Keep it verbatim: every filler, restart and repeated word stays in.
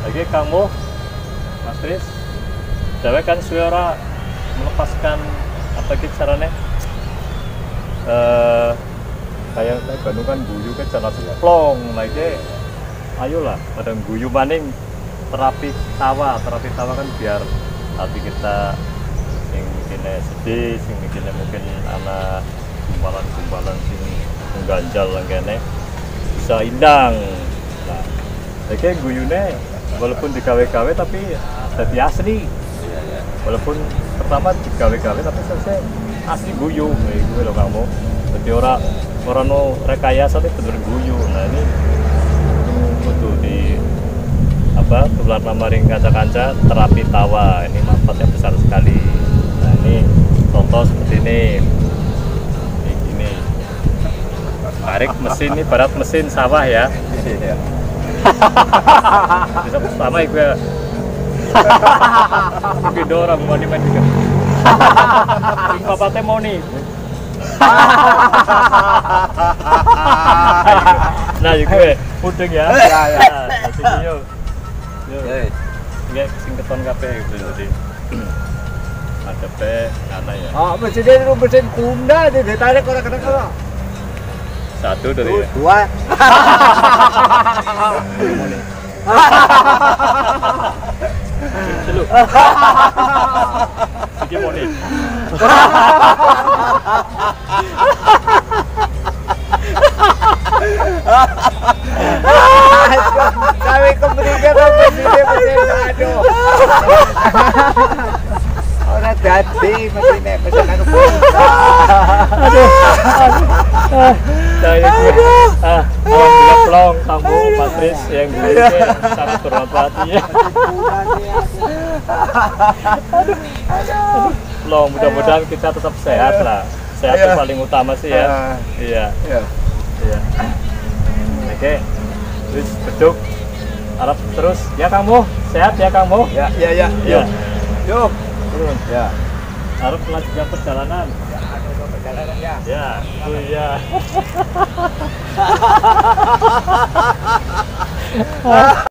Lagi kamu, Mas Tris, cewek kan suara melepaskan apa gitu caranya? Eh, kayak kayak Bandung kan guyu kan jalan plong, lagi, ayolah, pada guyu maning terapi tawa, terapi tawa kan biar hati kita yang bikinnya sedih, yang bikinnya mungkin anak gumpalan-gumpalan sing mengganjal langkene bisa indang. Nah, lagi guyune walaupun di K W K W tapi jadi asli. Walaupun pertama di K W K W tapi selesai asli guyu, kayak gue loh kamu. Jadi orang orang no rekayasa itu bener guyu. Nah ini untuk di apa tular nama ring kaca-kaca terapi tawa ini manfaatnya besar sekali. Nah ini contoh seperti ini. Ini gini. Tarik mesin ini barat mesin sawah ya. Bisa pertama gue mungkin dorong mau dimain juga. Sing papate mau nih. Nah, gue pudeng ya. Ya, ya. Sini yuk. Yuk. Nggak sing keton kabeh gitu jadi. Ada pe ana ya. Oh, mesinnya itu mesin Honda ditarik orang kena-kena. Satu dari ya. Dua. Celuk. Sige mo nih. Kami kepentingan mesinnya mesin aduh. Orang jadi mesinnya mesin anu. Aduh. Nah, ini ah, alhamdulillah pelong kamu Patris yang gue sangat bermanfaat ya. Pelong, mudah-mudahan kita tetap sehat lah. Sehat itu paling utama sih ya. Iya. Iya. Oke. Terus beduk Arab terus ya kamu sehat ya kamu. Ya, ya, ya. Yuk. Yuk. Turun. Ya. Arab melanjutkan perjalanan. Perjalanan ya. Ya, itu ya.